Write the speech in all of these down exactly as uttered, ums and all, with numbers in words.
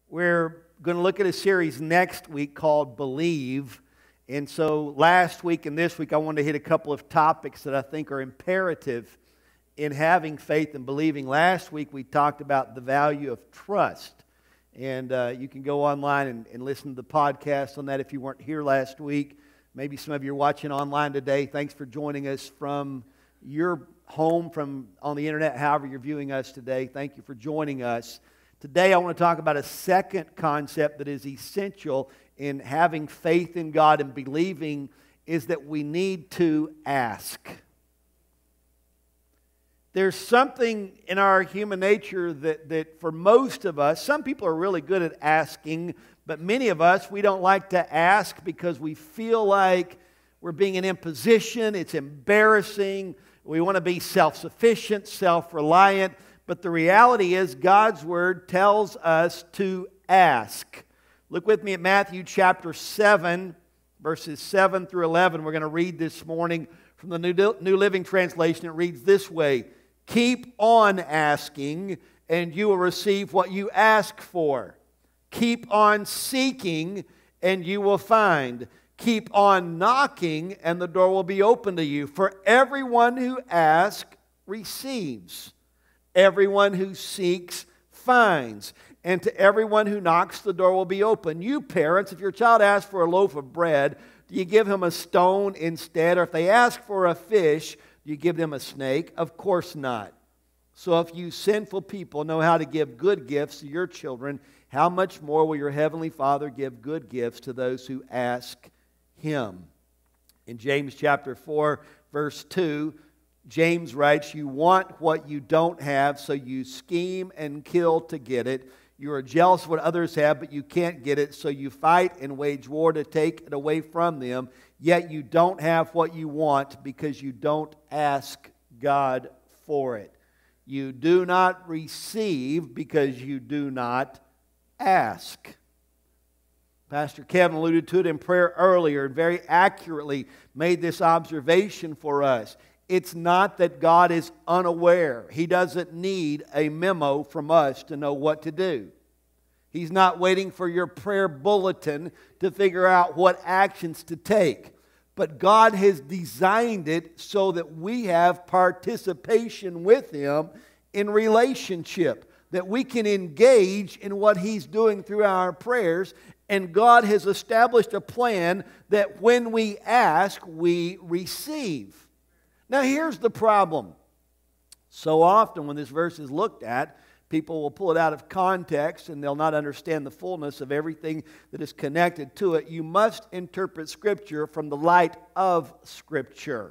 We're going to look at a series next week called Believe. And so last week and this week I wanted to hit a couple of topics that I think are imperative in having faith and believing. Last week we talked about the value of trust. And uh, you can go online and, and listen to the podcast on that if you weren't here last week. Maybe some of you are watching online today. Thanks for joining us from your home, from on the internet, however you're viewing us today. Thank you for joining us. Today I want to talk about a second concept that is essential in having faith in God and believing, is that we need to ask. There's something in our human nature that, that for most of us, some people are really good at asking, but many of us, we don't like to ask because we feel like we're being in imposition, it's embarrassing, we want to be self-sufficient, self-reliant. But the reality is God's Word tells us to ask. Look with me at Matthew chapter seven, verses seven through eleven. We're going to read this morning from the New, New Living Translation. It reads this way: "Keep on asking, and you will receive what you ask for. Keep on seeking, and you will find. Keep on knocking, and the door will be open to you. For everyone who asks receives. Everyone who seeks finds. And to everyone who knocks, the door will be open. You parents, if your child asks for a loaf of bread, do you give him a stone instead? Or if they ask for a fish, do you give them a snake? Of course not. So if you sinful people know how to give good gifts to your children, how much more will your heavenly Father give good gifts to those who ask Him?" In James chapter four, verse two, James writes, "You want what you don't have, so you scheme and kill to get it. You are jealous of what others have, but you can't get it, so you fight and wage war to take it away from them. Yet you don't have what you want because you don't ask God for it. You do not receive because you do not ask." Pastor Kevin alluded to it in prayer earlier and very accurately made this observation for us. It's not that God is unaware. He doesn't need a memo from us to know what to do. He's not waiting for your prayer bulletin to figure out what actions to take. But God has designed it so that we have participation with Him in relationship, that we can engage in what He's doing through our prayers. And God has established a plan that when we ask, we receive. Now here's the problem. So often when this verse is looked at, people will pull it out of context and they'll not understand the fullness of everything that is connected to it. You must interpret Scripture from the light of Scripture.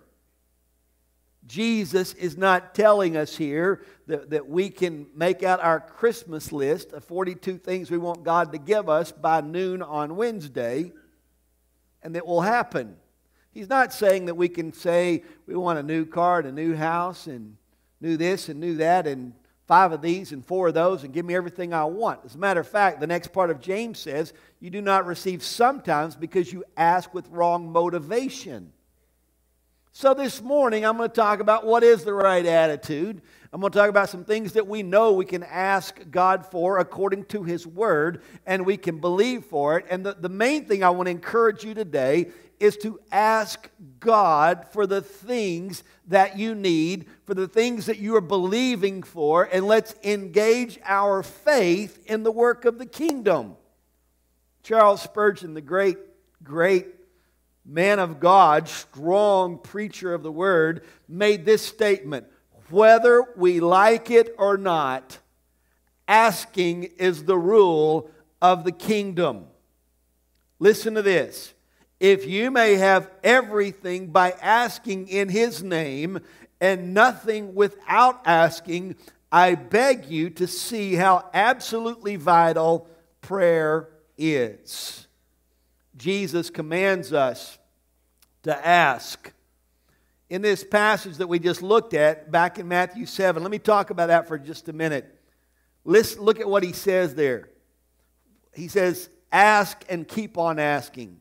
Jesus is not telling us here that, that we can make out our Christmas list of forty-two things we want God to give us by noon on Wednesday, and that will happen. He's not saying that we can say we want a new car and a new house and new this and new that and five of these and four of those and give me everything I want. As a matter of fact, the next part of James says you do not receive sometimes because you ask with wrong motivation. So this morning I'm going to talk about what is the right attitude. I'm going to talk about some things that we know we can ask God for according to His Word, and we can believe for it. And the, the main thing I want to encourage you today is to ask God for the things that you need, for the things that you are believing for, and let's engage our faith in the work of the kingdom. Charles Spurgeon, the great, great man of God, strong preacher of the Word, made this statement: "Whether we like it or not, asking is the rule of the kingdom." Listen to this. "If you may have everything by asking in His name and nothing without asking, I beg you to see how absolutely vital prayer is." Jesus commands us to ask. In this passage that we just looked at back in Matthew seven, let me talk about that for just a minute. Let's look at what He says there. He says, ask and keep on asking.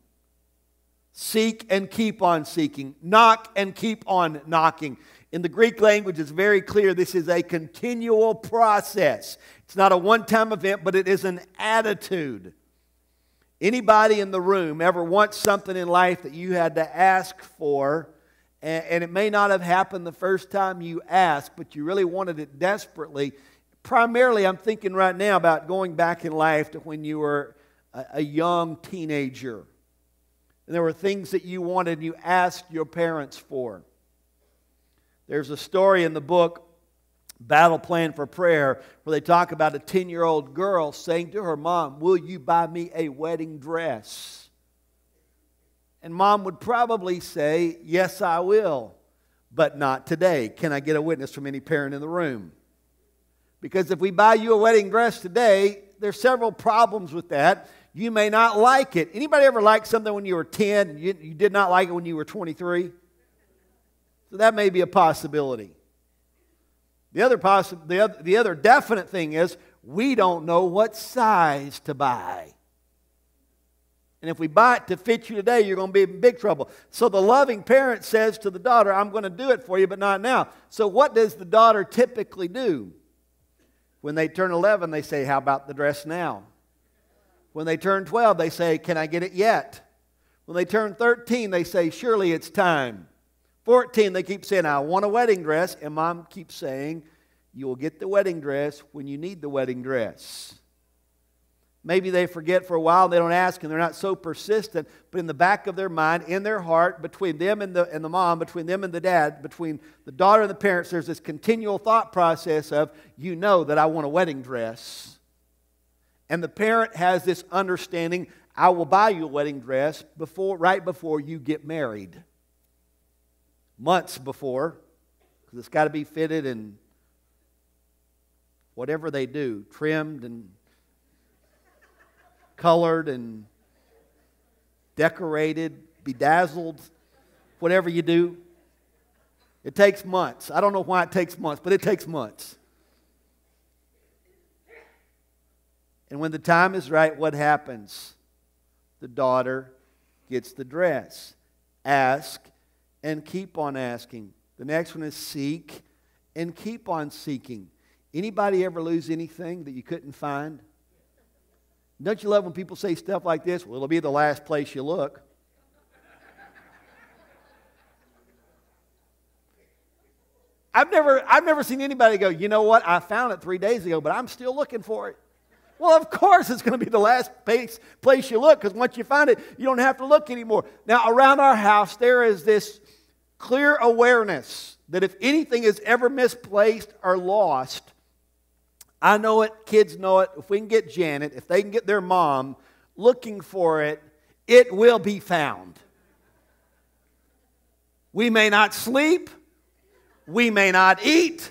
Seek and keep on seeking. Knock and keep on knocking. In the Greek language, it's very clear this is a continual process. It's not a one-time event, but it is an attitude. Anybody in the room ever wants something in life that you had to ask for, and, and it may not have happened the first time you asked, but you really wanted it desperately? Primarily, I'm thinking right now about going back in life to when you were a, a young teenager. And there were things that you wanted and you asked your parents for. There's a story in the book, Battle Plan for Prayer, where they talk about a ten-year-old girl saying to her mom, "Will you buy me a wedding dress?" And mom would probably say, "Yes, I will, but not today." Can I get a witness from any parent in the room? Because if we buy you a wedding dress today, there's several problems with that. You may not like it. Anybody ever like something when you were ten and you, you did not like it when you were twenty-three? So that may be a possibility. The other, possi- the, other, the other definite thing is we don't know what size to buy. And if we buy it to fit you today, you're going to be in big trouble. So the loving parent says to the daughter, "I'm going to do it for you, but not now." So what does the daughter typically do? When they turn eleven, they say, "How about the dress now?" When they turn twelve, they say, "Can I get it yet?" When they turn thirteen, they say, "Surely it's time." fourteen, they keep saying, "I want a wedding dress." And mom keeps saying, "You will get the wedding dress when you need the wedding dress." Maybe they forget for a while, they don't ask, and they're not so persistent. But in the back of their mind, in their heart, between them and the, and the mom, between them and the dad, between the daughter and the parents, there's this continual thought process of, "You know that I want a wedding dress." And the parent has this understanding, "I will buy you a wedding dress before, right before you get married." Months before, because it's got to be fitted and whatever they do, trimmed and colored and decorated, bedazzled, whatever you do. It takes months. I don't know why it takes months, but it takes months. And when the time is right, what happens? The daughter gets the dress. Ask and keep on asking. The next one is seek and keep on seeking. Anybody ever lose anything that you couldn't find? Don't you love when people say stuff like this? "Well, it'll be the last place you look." I've never, I've never seen anybody go, "You know what? I found it three days ago, but I'm still looking for it." Well, of course it's going to be the last place, place you look, because once you find it, you don't have to look anymore. Now, around our house, there is this clear awareness that if anything is ever misplaced or lost, I know it, kids know it, if we can get Janet, if they can get their mom looking for it, it will be found. We may not sleep, we may not eat,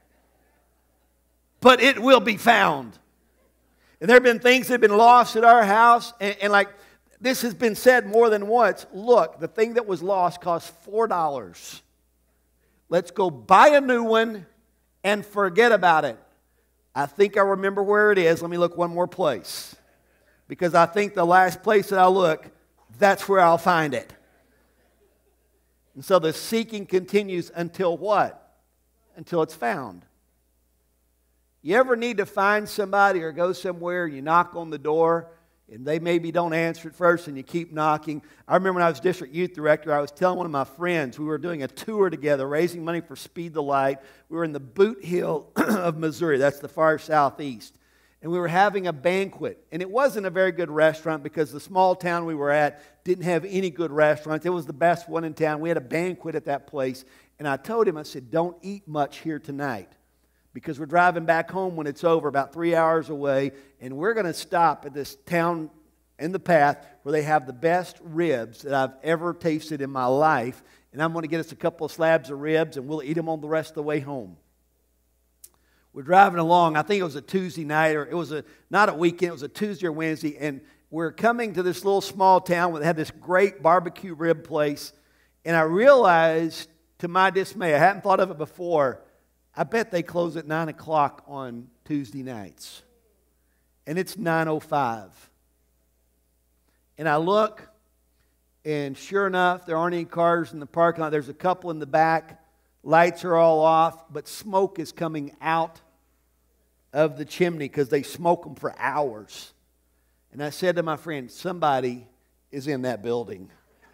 but it will be found. And there have been things that have been lost at our house, and, and like this has been said more than once. Look, the thing that was lost cost four dollars. Let's go buy a new one and forget about it. I think I remember where it is. Let me look one more place. Because I think the last place that I look, that's where I'll find it. And so the seeking continues until what? Until it's found. You ever need to find somebody or go somewhere, you knock on the door, and they maybe don't answer at first, and you keep knocking? I remember when I was district youth director, I was telling one of my friends, we were doing a tour together, raising money for Speed the Light. We were in the Boot Hill of Missouri. That's the far southeast. And we were having a banquet. And it wasn't a very good restaurant because the small town we were at didn't have any good restaurants. It was the best one in town. We had a banquet at that place. And I told him, I said, "Don't eat much here tonight, because we're driving back home when it's over, about three hours away, and we're going to stop at this town in the path where they have the best ribs that I've ever tasted in my life, and I'm going to get us a couple of slabs of ribs, and we'll eat them on the rest of the way home." We're driving along. I think it was a Tuesday night, or it was a not a weekend, it was a Tuesday or Wednesday, and we're coming to this little small town where they had this great barbecue rib place, and I realized, to my dismay, I hadn't thought of it before, I bet they close at nine o'clock on Tuesday nights. And it's nine oh five. And I look, and sure enough, there aren't any cars in the parking lot. There's a couple in the back. Lights are all off, but smoke is coming out of the chimney because they smoke them for hours. And I said to my friend, somebody is in that building.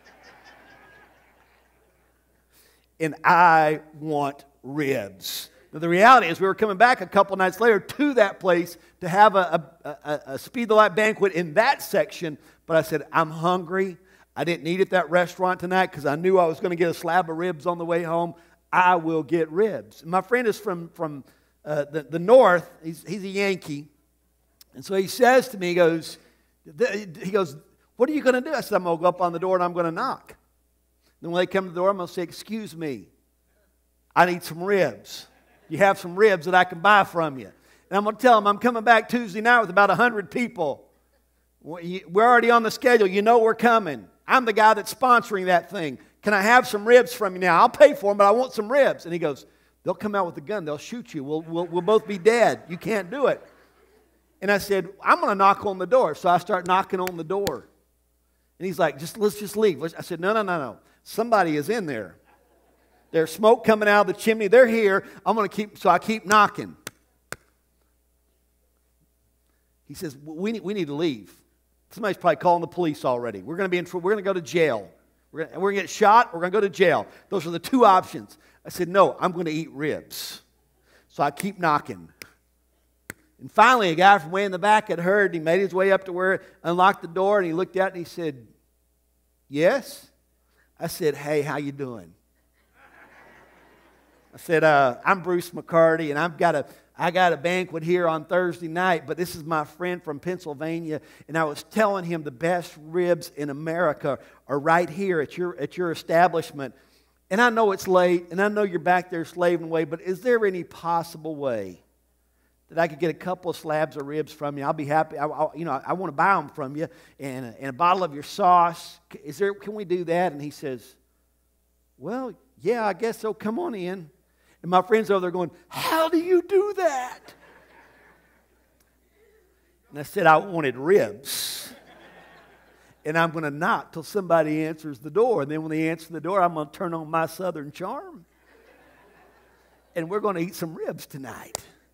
And I want ribs. Now, the reality is we were coming back a couple nights later to that place to have a, a, a, a Speed the Light banquet in that section. But I said, I'm hungry. I didn't eat at that restaurant tonight because I knew I was going to get a slab of ribs on the way home. I will get ribs. And my friend is from, from uh, the, the north. He's, he's a Yankee. And so he says to me, he goes, he goes, what are you going to do? I said, I'm going to go up on the door and I'm going to knock. Then when they come to the door, I'm going to say, excuse me, I need some ribs. You have some ribs that I can buy from you. And I'm going to tell them I'm coming back Tuesday night with about one hundred people. We're already on the schedule. You know we're coming. I'm the guy that's sponsoring that thing. Can I have some ribs from you now? I'll pay for them, but I want some ribs. And he goes, they'll come out with a gun. They'll shoot you. We'll, we'll, we'll both be dead. You can't do it. And I said, I'm going to knock on the door. So I start knocking on the door. And he's like, just let's just leave. I said, no, no, no, no. Somebody is in there. There's smoke coming out of the chimney. They're here. I'm going to keep, so I keep knocking. He says, we need, we need to leave. Somebody's probably calling the police already. We're going to be in, we're going to go to jail. We're going to, we're going to get shot. We're going to go to jail. Those are the two options. I said, no, I'm going to eat ribs. So I keep knocking. And finally, a guy from way in the back had heard. He made his way up to where, unlocked the door, and he looked out and he said, yes? I said, hey, how you doing? I said, uh, I'm Bruce McCarty, and I've got a, I got a banquet here on Thursday night, but this is my friend from Pennsylvania, and I was telling him the best ribs in America are right here at your, at your establishment. And I know it's late, and I know you're back there slaving away, but is there any possible way that I could get a couple of slabs of ribs from you? I'll be happy. I, I, you know, I want to buy them from you, and a, and a bottle of your sauce. Is there? Can we do that? And he says, well, yeah, I guess so. Come on in. And my friends over there going, how do you do that? And I said, I wanted ribs. And I'm going to knock till somebody answers the door. And then when they answer the door, I'm going to turn on my Southern charm. And we're going to eat some ribs tonight.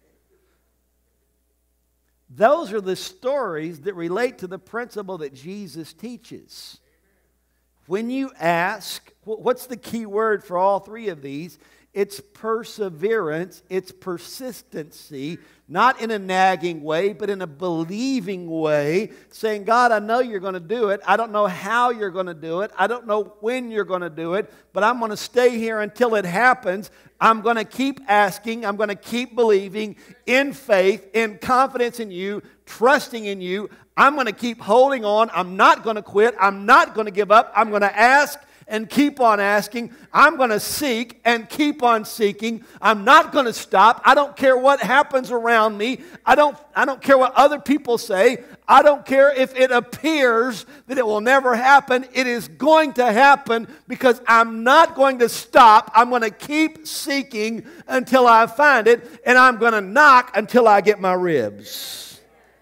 Those are the stories that relate to the principle that Jesus teaches. When you ask, what's the key word for all three of these? It's perseverance, it's persistency, not in a nagging way, but in a believing way, saying, God, I know you're going to do it. I don't know how you're going to do it. I don't know when you're going to do it, but I'm going to stay here until it happens. I'm going to keep asking. I'm going to keep believing in faith, in confidence in you, trusting in you. I'm going to keep holding on. I'm not going to quit. I'm not going to give up. I'm going to ask and keep on asking. I'm going to seek and keep on seeking. I'm not going to stop. I don't care what happens around me. I don't, I don't care what other people say. I don't care if it appears that it will never happen. It is going to happen because I'm not going to stop. I'm going to keep seeking until I find it, and I'm going to knock until I get my ribs.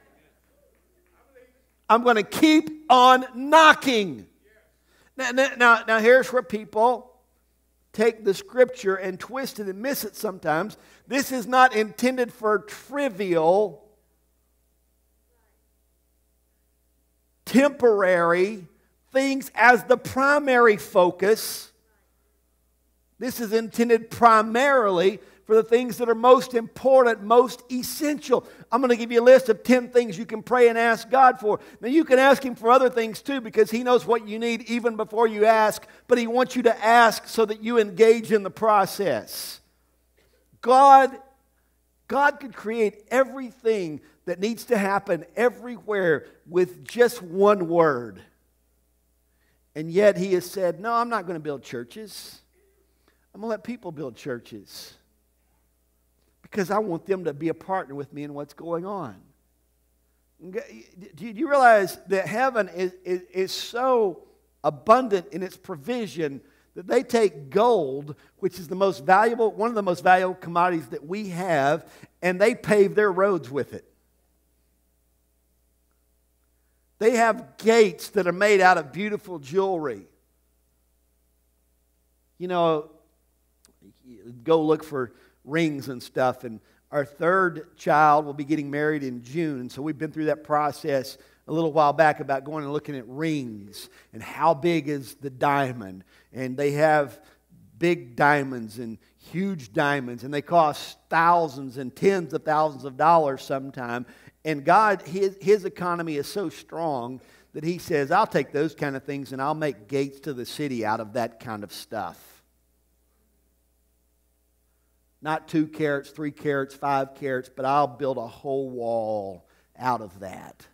I'm going to keep on knocking. Now, now, now, here's where people take the scripture and twist it and miss it sometimes. This is not intended for trivial, temporary things as the primary focus. This is intended primarily for the things that are most important, most essential. I'm going to give you a list of ten things you can pray and ask God for. Now, you can ask Him for other things too, because He knows what you need even before you ask, but He wants you to ask so that you engage in the process. God, God could create everything that needs to happen everywhere with just one word. And yet He has said, no, I'm not going to build churches. I'm going to let people build churches. Because I want them to be a partner with me in what's going on. Do you realize that heaven is, is, is so abundant in its provision that they take gold, which is the most valuable, one of the most valuable commodities that we have, and they pave their roads with it. They have gates that are made out of beautiful jewelry. You know, go look for rings and stuff, and Our third child will be getting married in June. So we've been through that process a little while back about going and looking at rings and how big is the diamond. And they have big diamonds and huge diamonds, and they cost thousands and tens of thousands of dollars sometime. And God, his, his economy is so strong that He says, I'll take those kind of things and I'll make gates to the city out of that kind of stuff. Not two carats, three carats, five carats, but I'll build a whole wall out of that.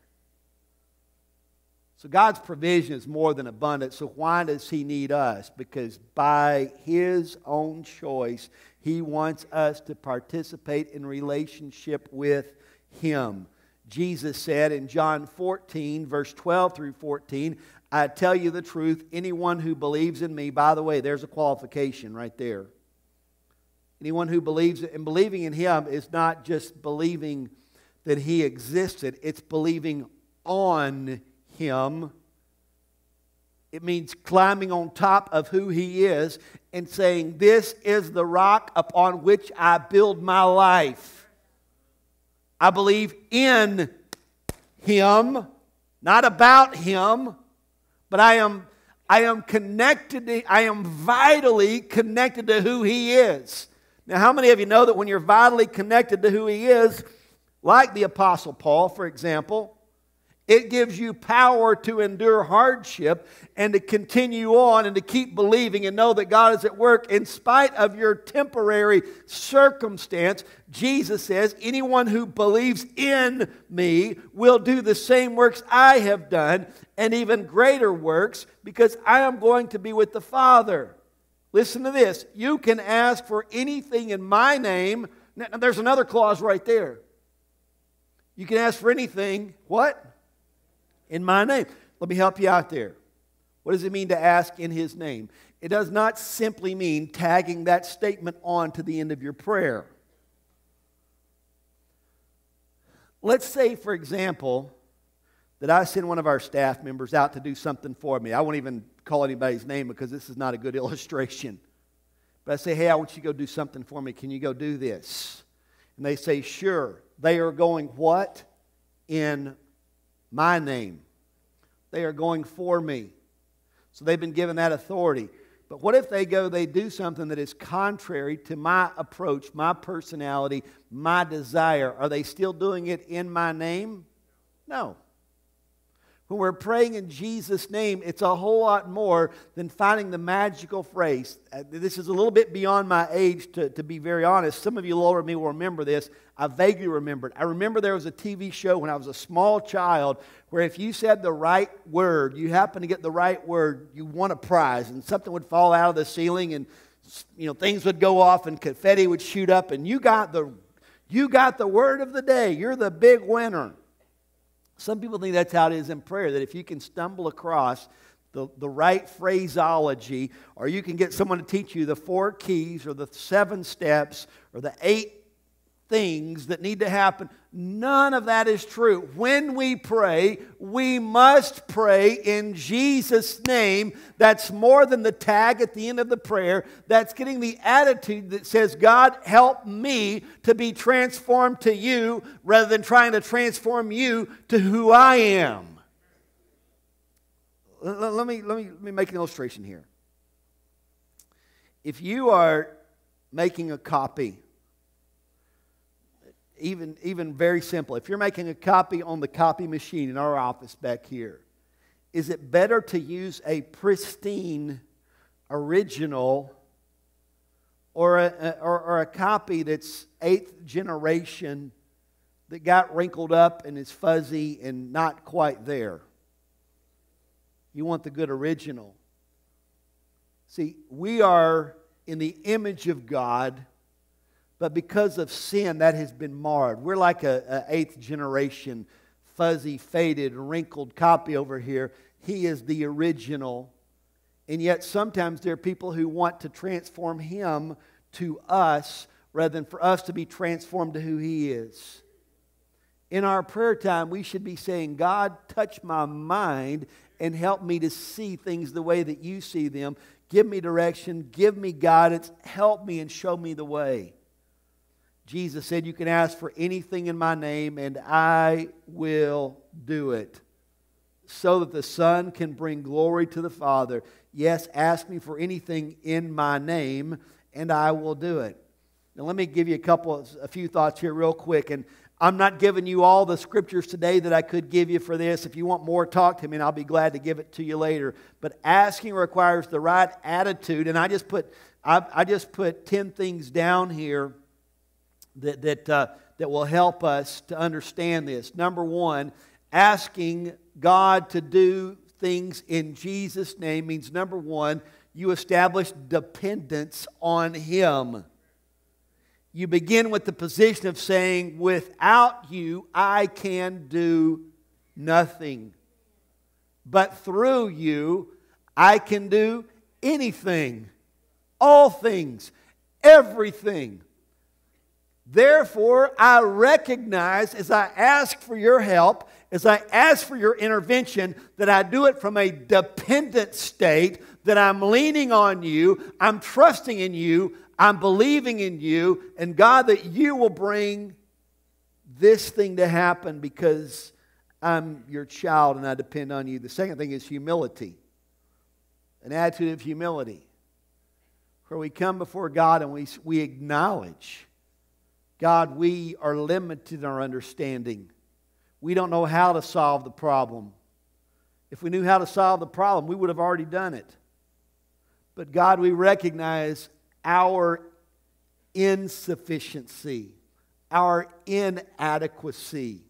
So God's provision is more than abundant. So why does He need us? Because by His own choice, He wants us to participate in relationship with Him. Jesus said in John fourteen, verse twelve through fourteen, I tell you the truth, anyone who believes in me, by the way, there's a qualification right there. Anyone who believes, and believing in Him is not just believing that He existed, it's believing on Him. It means climbing on top of who He is and saying, this is the rock upon which I build my life. I believe in Him, not about Him, but I am, I am connected to, I am vitally connected to who He is. Now, how many of you know that when you're vitally connected to who He is, like the Apostle Paul, for example, it gives you power to endure hardship and to continue on and to keep believing and know that God is at work in spite of your temporary circumstance. Jesus says, anyone who believes in me will do the same works I have done and even greater works because I am going to be with the Father. Listen to this. You can ask for anything in my name. Now, there's another clause right there. You can ask for anything, what? In my name. Let me help you out there. What does it mean to ask in His name? It does not simply mean tagging that statement on to the end of your prayer. Let's say, for example, that I send one of our staff members out to do something for me. I won't even call anybody's name because this is not a good illustration. But I say, hey, I want you to go do something for me. Can you go do this? And they say, sure. They are going what? In my name. They are going for me. So they've been given that authority. But what if they go, they do something that is contrary to my approach, my personality, my desire? Are they still doing it in my name? No. When we're praying in Jesus' name, it's a whole lot more than finding the magical phrase. Uh, this is a little bit beyond my age, to, to be very honest. Some of you older than me will remember this. I vaguely remember it. I remember there was a T V show when I was a small child where if you said the right word, you happened to get the right word, you won a prize. And something would fall out of the ceiling and you know things would go off and confetti would shoot up. And you got the, you got the word of the day. You're the big winner. Some people think that's how it is in prayer, that if you can stumble across the, the right phraseology, or you can get someone to teach you the four keys or the seven steps or the eight things that need to happen, none of that is true. When we pray, we must pray in Jesus' name. That's more than the tag at the end of the prayer. That's getting the attitude that says, God, help me to be transformed to you rather than trying to transform you to who I am. Let me, let me, let me make an illustration here. If you are making a copy, Even, even very simple. If you're making a copy on the copy machine in our office back here, is it better to use a pristine original or a, or, or a copy that's eighth generation that got wrinkled up and is fuzzy and not quite there? You want the good original. See, we are in the image of God, but because of sin, that has been marred. We're like a, a eighth generation, fuzzy, faded, wrinkled copy over here. He is the original. And yet sometimes there are people who want to transform Him to us rather than for us to be transformed to who He is. In our prayer time, we should be saying, God, touch my mind and help me to see things the way that you see them. Give me direction, give me guidance, help me and show me the way. Jesus said, you can ask for anything in my name, and I will do it, so that the Son can bring glory to the Father. Yes, ask me for anything in my name, and I will do it. Now let me give you a couple, of, a few thoughts here real quick. And I'm not giving you all the scriptures today that I could give you for this. If you want more, talk to me, and I'll be glad to give it to you later. But asking requires the right attitude. And I just put, I, I just put ten things down here that that uh, that will help us to understand this. Number one, asking God to do things in Jesus' name means, number one, you establish dependence on Him. You begin with the position of saying, without you, I can do nothing. But through you, I can do anything, all things, everything. Therefore, I recognize as I ask for your help, as I ask for your intervention, that I do it from a dependent state, that I'm leaning on you, I'm trusting in you, I'm believing in you, and God, that you will bring this thing to happen because I'm your child and I depend on you. The second thing is humility, an attitude of humility, where we come before God and we, we acknowledge, God, we are limited in our understanding. We don't know how to solve the problem. If we knew how to solve the problem, we would have already done it. But God, we recognize our insufficiency, our inadequacy,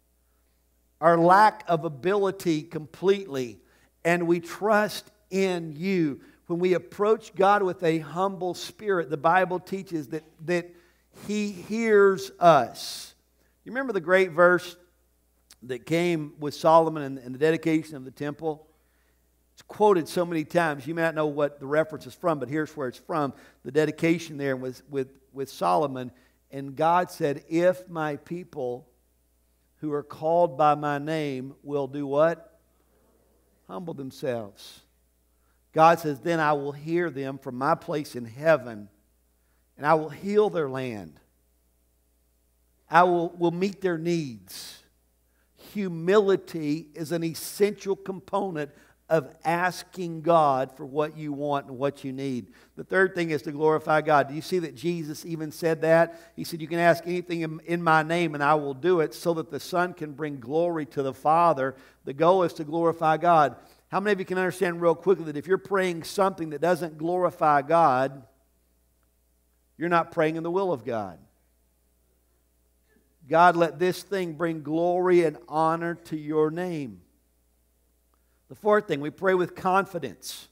our lack of ability completely, and we trust in you. When we approach God with a humble spirit, the Bible teaches that, that He hears us. You remember the great verse that came with Solomon and, and the dedication of the temple? It's quoted so many times. You may not know what the reference is from, but here's where it's from. The dedication there was with, with Solomon. And God said, if my people who are called by my name will do what? Humble themselves. God says, then I will hear them from my place in heaven, and I will heal their land. I will, will meet their needs. Humility is an essential component of asking God for what you want and what you need. The third thing is to glorify God. Do you see that Jesus even said that? He said, you can ask anything in, in my name and I will do it, so that the Son can bring glory to the Father. The goal is to glorify God. How many of you can understand real quickly that if you're praying something that doesn't glorify God, you're not praying in the will of God? God, let this thing bring glory and honor to your name. The fourth thing, we pray with confidence.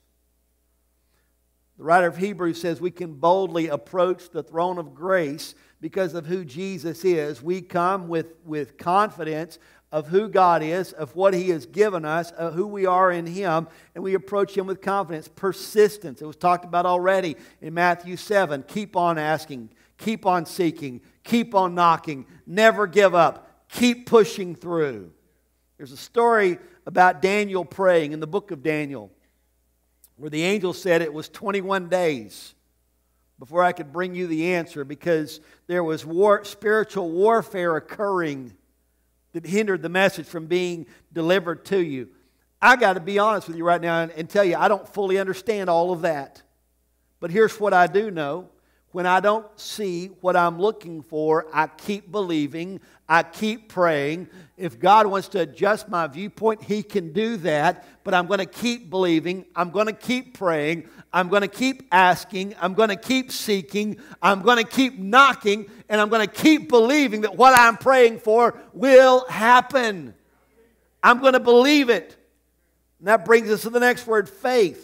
The writer of Hebrews says we can boldly approach the throne of grace because of who Jesus is. We come with, with confidence of who God is, of what He has given us, of who we are in Him, and we approach Him with confidence. Persistence, it was talked about already in Matthew seven. Keep on asking, keep on seeking, keep on knocking, never give up, keep pushing through. There's a story about Daniel praying in the book of Daniel, where the angel said it was twenty-one days before I could bring you the answer, because there was war, spiritual warfare occurring that hindered the message from being delivered to you. I got to be honest with you right now and, and tell you, I don't fully understand all of that. But here's what I do know. When I don't see what I'm looking for, I keep believing, I keep praying. If God wants to adjust my viewpoint, He can do that. But I'm going to keep believing, I'm going to keep praying, I'm going to keep asking, I'm going to keep seeking, I'm going to keep knocking, and I'm going to keep believing that what I'm praying for will happen. I'm going to believe it. And that brings us to the next word, faith.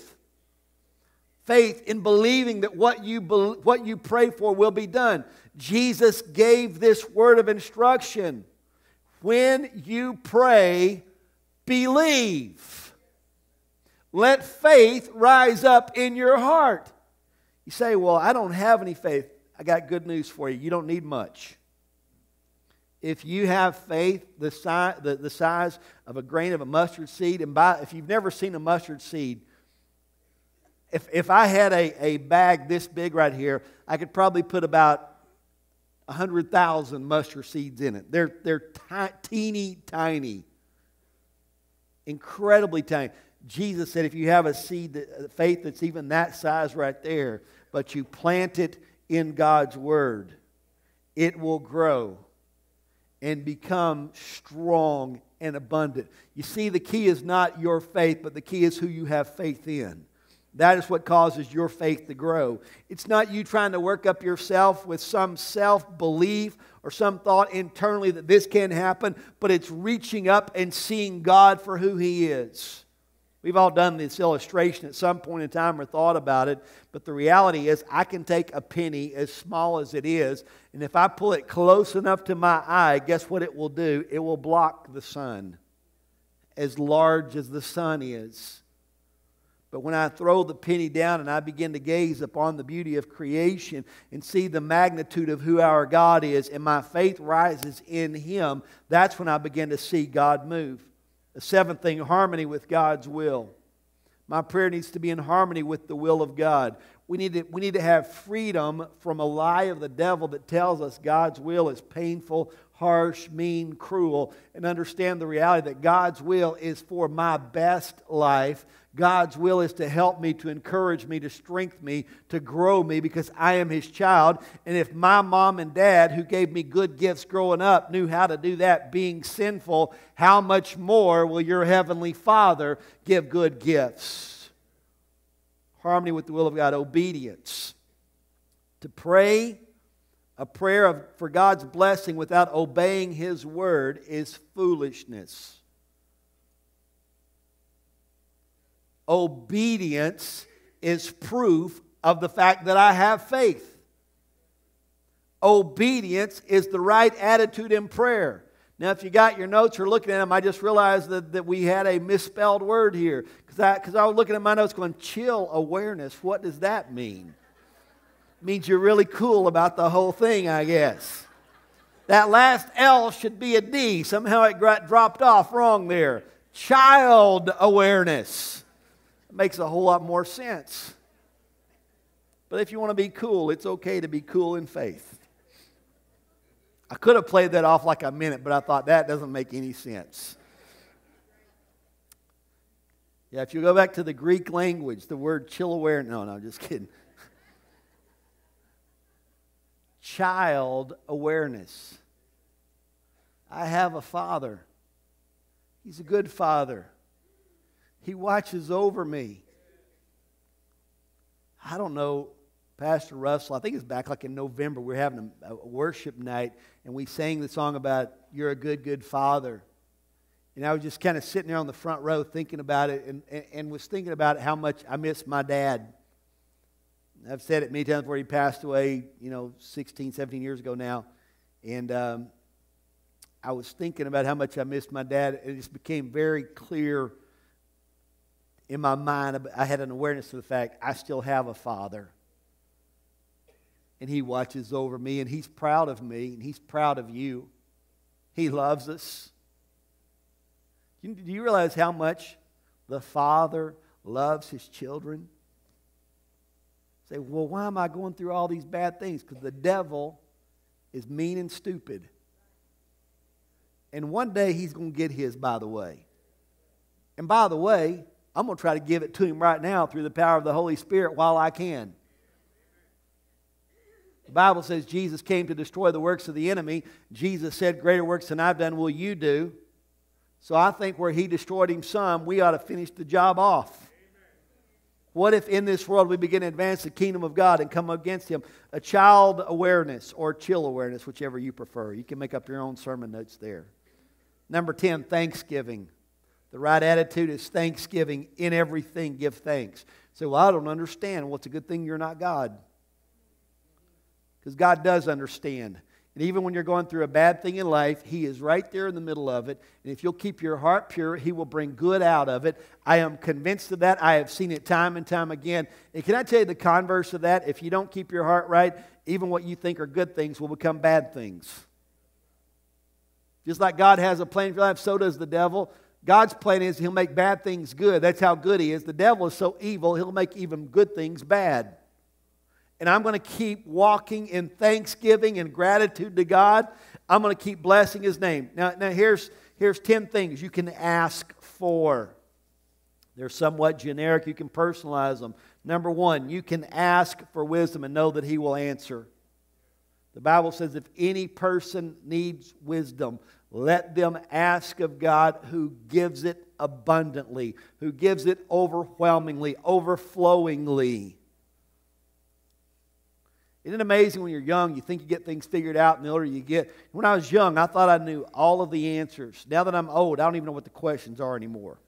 Faith in believing that what you, what you pray for will be done. Jesus gave this word of instruction. When you pray, believe. Let faith rise up in your heart. You say, well, I don't have any faith. I got good news for you. You don't need much. If you have faith the size, the, the size of a grain of a mustard seed, and by, if you've never seen a mustard seed, If, if I had a, a bag this big right here, I could probably put about one hundred thousand mustard seeds in it. They're, they're ti- teeny tiny. Incredibly tiny. Jesus said if you have a seed, that, faith that's even that size right there, but you plant it in God's Word, it will grow and become strong and abundant. You see, the key is not your faith, but the key is who you have faith in. That is what causes your faith to grow. It's not you trying to work up yourself with some self-belief or some thought internally that this can happen, but it's reaching up and seeing God for who He is. We've all done this illustration at some point in time or thought about it, but the reality is I can take a penny as small as it is, and if I pull it close enough to my eye, guess what it will do? It will block the sun, as large as the sun is. But when I throw the penny down and I begin to gaze upon the beauty of creation and see the magnitude of who our God is, and my faith rises in Him, that's when I begin to see God move. The seventh thing, harmony with God's will. My prayer needs to be in harmony with the will of God. We need to, we need to have freedom from a lie of the devil that tells us God's will is painful, harsh, mean, cruel, and understand the reality that God's will is for my best life. God's will is to help me, to encourage me, to strengthen me, to grow me because I am His child. And if my mom and dad, who gave me good gifts growing up, knew how to do that being sinful, how much more will your Heavenly Father give good gifts? Harmony with the will of God, obedience. To pray a prayer of, for God's blessing without obeying His word is foolishness. Obedience is proof of the fact that I have faith. Obedience is the right attitude in prayer. Now, if you got your notes or looking at them, I just realized that, that we had a misspelled word here. Because I, because I was looking at my notes going, chill awareness. What does that mean? It means you're really cool about the whole thing, I guess. That last L should be a D. Somehow it got dropped off wrong there. Child awareness. Makes a whole lot more sense. But if you want to be cool, it's okay to be cool in faith. I could have played that off like I meant it, but I thought that doesn't make any sense. Yeah, if you go back to the Greek language, the word chill aware, no, no, just kidding. Child awareness. I have a father. He's a good father. He watches over me. I don't know, Pastor Russell, I think it's back like in November, we were having a, a worship night, and we sang the song about, you're a good, good father. And I was just kind of sitting there on the front row thinking about it, and, and, and was thinking about how much I miss my dad. I've said it many times where he passed away, you know, sixteen, seventeen years ago now. And um, I was thinking about how much I missed my dad, and it just became very clear in my mind. I had an awareness of the fact I still have a father. And He watches over me, and He's proud of me, and He's proud of you. He loves us. Do you realize how much the Father loves His children? Say, well, why am I going through all these bad things? Because the devil is mean and stupid. And one day he's going to get his, by the way. And by the way, I'm going to try to give it to him right now through the power of the Holy Spirit while I can. The Bible says Jesus came to destroy the works of the enemy. Jesus said, greater works than I've done will you do. So I think where He destroyed him some, we ought to finish the job off. What if in this world we begin to advance the kingdom of God and come against Him? A child awareness or chill awareness, whichever you prefer. You can make up your own sermon notes there. Number ten, thanksgiving. The right attitude is thanksgiving. In everything, give thanks. So, well, I don't understand. Well, it's a good thing you're not God. Because God does understand. And even when you're going through a bad thing in life, He is right there in the middle of it. And if you'll keep your heart pure, He will bring good out of it. I am convinced of that. I have seen it time and time again. And can I tell you the converse of that? If you don't keep your heart right, even what you think are good things will become bad things. Just like God has a plan for your life, so does the devil. God's plan is He'll make bad things good. That's how good He is. The devil is so evil, he'll make even good things bad. and I'm going to keep walking in thanksgiving and gratitude to God. I'm going to keep blessing His name. Now, now here's, here's ten things you can ask for. They're somewhat generic. You can personalize them. Number one, you can ask for wisdom and know that He will answer. The Bible says if any person needs wisdom, let them ask of God, who gives it abundantly, who gives it overwhelmingly, overflowingly. Isn't it amazing when you're young, you think you get things figured out, and the older you get? When I was young, I thought I knew all of the answers. Now that I'm old, I don't even know what the questions are anymore.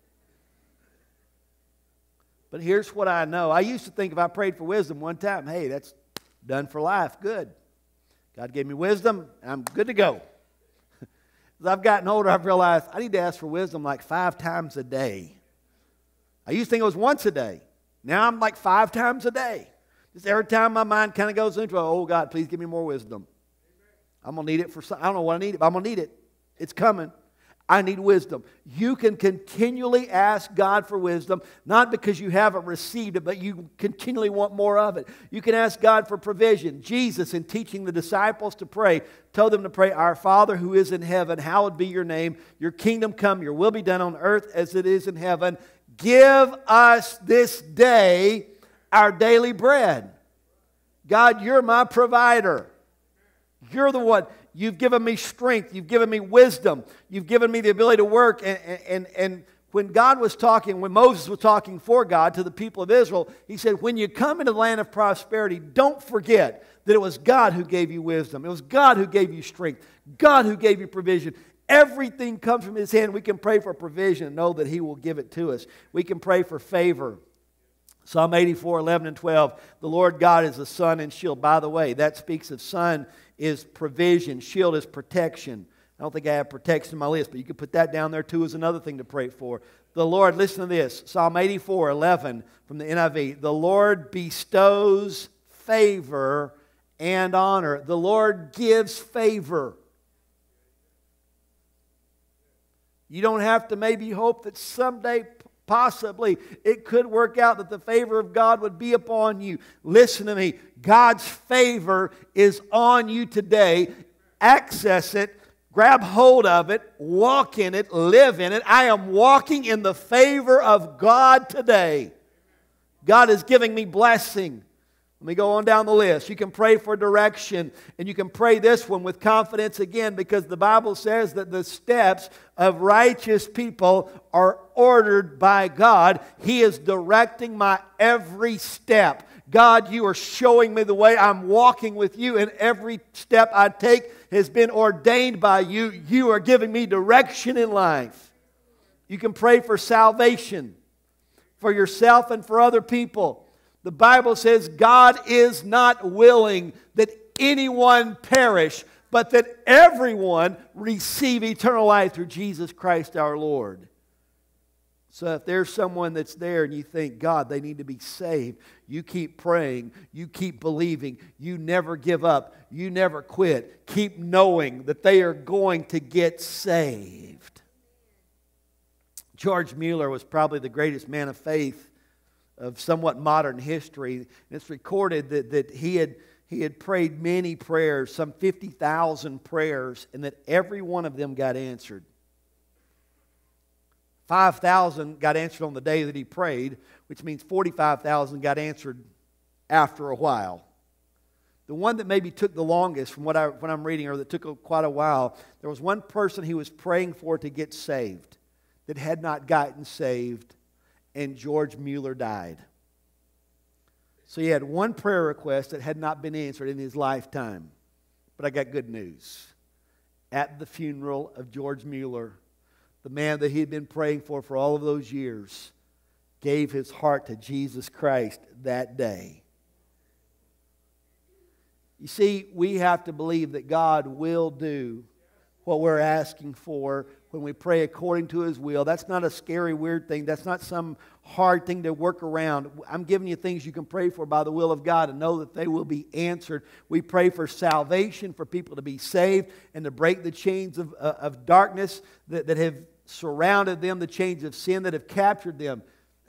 But here's what I know. I used to think if I prayed for wisdom one time, hey, that's done for life. Good. God gave me wisdom, and I'm good to go. As I've gotten older, I've realized I need to ask for wisdom like five times a day. I used to think it was once a day. Now I'm like five times a day. Just every time my mind kind of goes into, oh, God, please give me more wisdom. I'm going to need it for something. I don't know what I need it, but I'm going to need it. It's coming. I need wisdom. You can continually ask God for wisdom, not because you haven't received it, but you continually want more of it. You can ask God for provision. Jesus, in teaching the disciples to pray, told them to pray, Our Father who is in heaven, hallowed be your name. Your kingdom come, your will be done on earth as it is in heaven. Give us this day our daily bread. God, you're my provider. You're the one. You've given me strength. You've given me wisdom. You've given me the ability to work. And, and, and when God was talking, when Moses was talking for God to the people of Israel, he said, when you come into the land of prosperity, don't forget that it was God who gave you wisdom. It was God who gave you strength. God who gave you provision. Everything comes from His hand. We can pray for provision and know that He will give it to us. We can pray for favor. Psalm eighty-four, eleven and twelve, the Lord God is a sun and shield. By the way, that speaks of sun is provision, shield is protection. I don't think I have protection in my list, but you can put that down there too as another thing to pray for. The Lord, listen to this, Psalm eighty-four, eleven from the N I V. The Lord bestows favor and honor. The Lord gives favor. You don't have to maybe hope that someday, possibly, it could work out that the favor of God would be upon you. Listen to me. God's favor is on you today. Access it. Grab hold of it. Walk in it. Live in it. I am walking in the favor of God today. God is giving me blessing. Let me go on down the list. You can pray for direction, and you can pray this one with confidence again, because the Bible says that the steps of righteous people are ordered by God. He is directing my every step. God, you are showing me the way. I'm walking with you, and every step I take has been ordained by you. You are giving me direction in life. You can pray for salvation for yourself and for other people. The Bible says God is not willing that anyone perish, but that everyone receive eternal life through Jesus Christ our Lord. So if there's someone that's there and you think, God, they need to be saved, you keep praying, you keep believing, you never give up, you never quit. Keep knowing that they are going to get saved. George Mueller was probably the greatest man of faith of somewhat modern history. And it's recorded that, that he had he had prayed many prayers, some fifty thousand prayers, and that every one of them got answered. five thousand got answered on the day that he prayed, which means forty-five thousand got answered after a while. The one that maybe took the longest from what, I, what I'm reading, or that took quite a while, there was one person he was praying for to get saved that had not gotten saved, and George Mueller died. So he had one prayer request that had not been answered in his lifetime. But I got good news. At the funeral of George Mueller, the man that he had been praying for for all of those years gave his heart to Jesus Christ that day. You see, we have to believe that God will do what we're asking for when we pray according to His will. That's not a scary, weird thing. That's not some hard thing to work around. I'm giving you things you can pray for by the will of God and know that they will be answered. We pray for salvation, for people to be saved and to break the chains of, uh, of darkness that, that have surrounded them, the chains of sin that have captured them.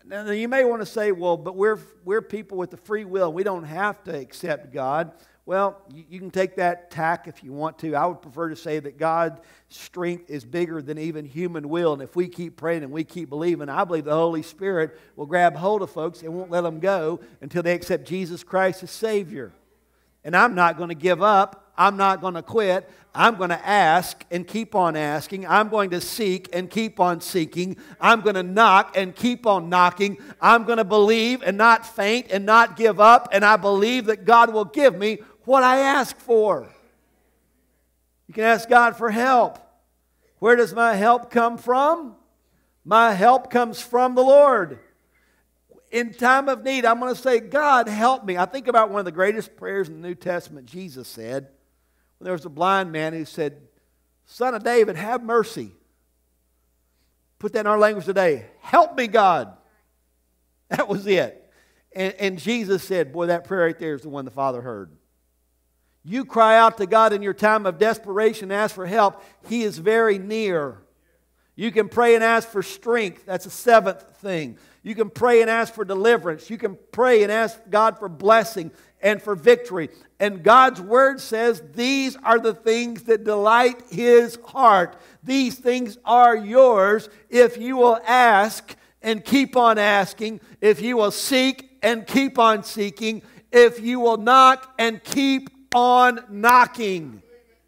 Now, you may want to say, well, but we're, we're people with the free will. We don't have to accept God. Well, you, you can take that tack if you want to. I would prefer to say that God's strength is bigger than even human will. And if we keep praying and we keep believing, I believe the Holy Spirit will grab hold of folks and won't let them go until they accept Jesus Christ as Savior. And I'm not going to give up. I'm not going to quit. I'm going to ask and keep on asking. I'm going to seek and keep on seeking. I'm going to knock and keep on knocking. I'm going to believe and not faint and not give up. And I believe that God will give me what I ask for. You can ask God for help. Where does my help come from? My help comes from the Lord. In time of need, I'm going to say, God, help me. I think about one of the greatest prayers in the New Testament Jesus said. When there was a blind man who said, Son of David, have mercy. Put that in our language today. Help me, God. That was it. And, and Jesus said, boy, that prayer right there is the one the Father heard. You cry out to God in your time of desperation and ask for help. He is very near. You can pray and ask for strength. That's a seventh thing. You can pray and ask for deliverance. You can pray and ask God for blessing and for victory. And God's Word says these are the things that delight His heart. These things are yours if you will ask and keep on asking, if you will seek and keep on seeking, if you will knock and keep on knocking.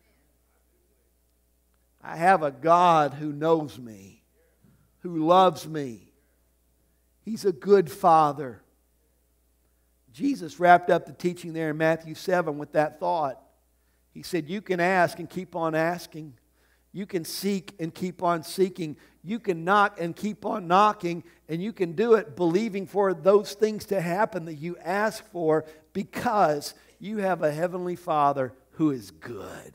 I have a God who knows me, who loves me. He's a good Father. Jesus wrapped up the teaching there in Matthew seven with that thought. He said, you can ask and keep on asking. You can seek and keep on seeking. You can knock and keep on knocking. And you can do it believing for those things to happen that you ask for because you have a heavenly Father who is good.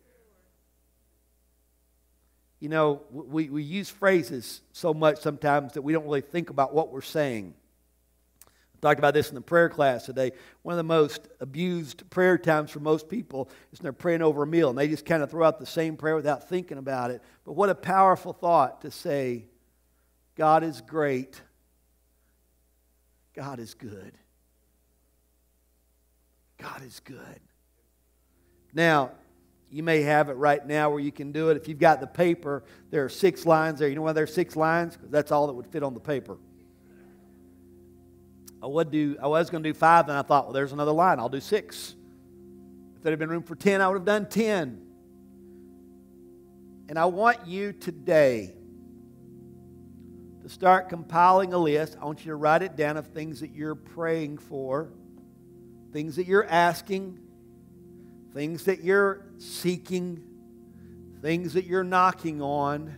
You know, we, we use phrases so much sometimes that we don't really think about what we're saying. I talked about this in the prayer class today. One of the most abused prayer times for most people is when they're praying over a meal and they just kind of throw out the same prayer without thinking about it. But what a powerful thought to say, God is great. God is good. God is good. Now, you may have it right now where you can do it. If you've got the paper, there are six lines there. You know why there are six lines? Because that's all that would fit on the paper. I, would do, I was going to do five, and I thought, well, there's another line. I'll do six. If there had been room for ten, I would have done ten. And I want you today to start compiling a list. I want you to write it down of things that you're praying for, things that you're asking, things that you're seeking, things that you're knocking on.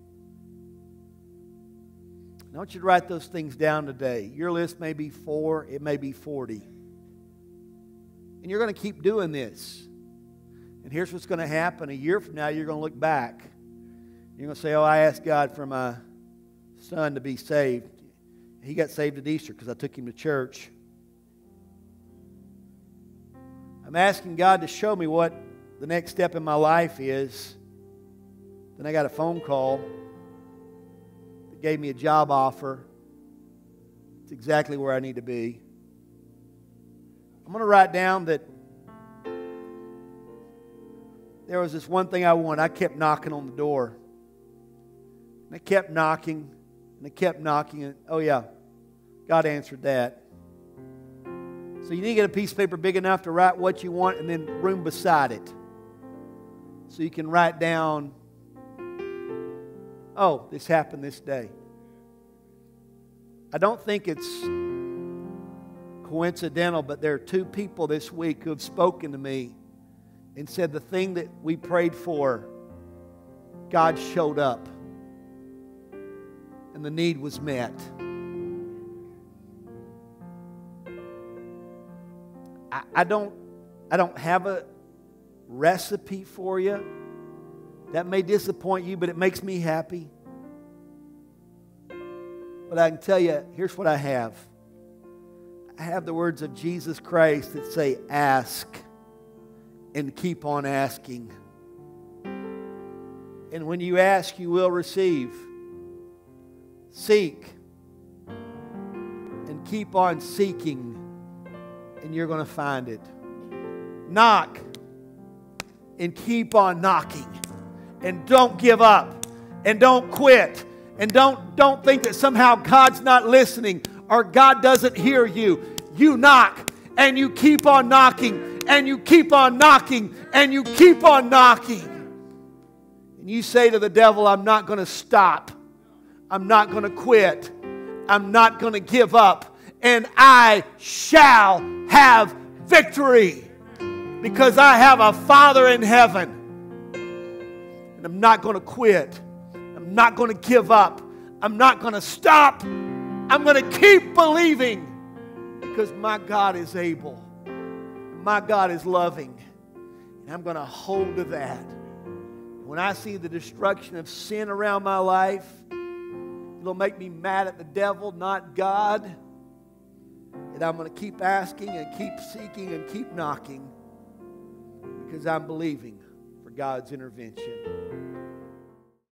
I want you to write those things down today. Your list may be four, it may be forty. And you're going to keep doing this. And here's what's going to happen. A year from now, you're going to look back. You're going to say, oh, I asked God for my son to be saved. He got saved at Easter because I took him to church. I'm asking God to show me what the next step in my life is. Then I got a phone call that gave me a job offer. It's exactly where I need to be. I'm going to write down that there was this one thing I wanted. I kept knocking on the door. And I kept knocking, and I kept knocking, and oh yeah, God answered that. So you need to get a piece of paper big enough to write what you want and then room beside it. So you can write down, oh, this happened this day. I don't think it's coincidental, but there are two people this week who have spoken to me and said the thing that we prayed for, God showed up and the need was met. I, I don't I don't have a recipe for you. That may disappoint you, but it makes me happy. But I can tell you, here's what I have. I have the words of Jesus Christ that say, ask and keep on asking. And when you ask, you will receive. Seek keep on seeking, and you're going to find it. Knock and keep on knocking. And don't give up. And don't quit. And don't, don't think that somehow God's not listening or God doesn't hear you. You knock and you keep on knocking and you keep on knocking and you keep on knocking. And you say to the devil, I'm not going to stop. I'm not going to quit. I'm not going to give up. And I shall have victory because I have a Father in heaven. And I'm not going to quit. I'm not going to give up. I'm not going to stop. I'm going to keep believing because my God is able. My God is loving. And I'm going to hold to that. When I see the destruction of sin around my life, it'll make me mad at the devil, not God. And I'm going to keep asking and keep seeking and keep knocking because I'm believing for God's intervention.